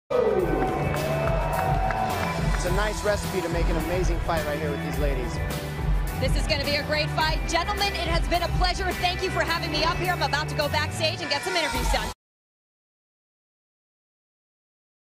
It's a nice recipe to make an amazing fight right here with these ladies. This is going to be a great fight. Gentlemen, it has been a pleasure. Thank you for having me up here. I'm about to go backstage and get some interviews done.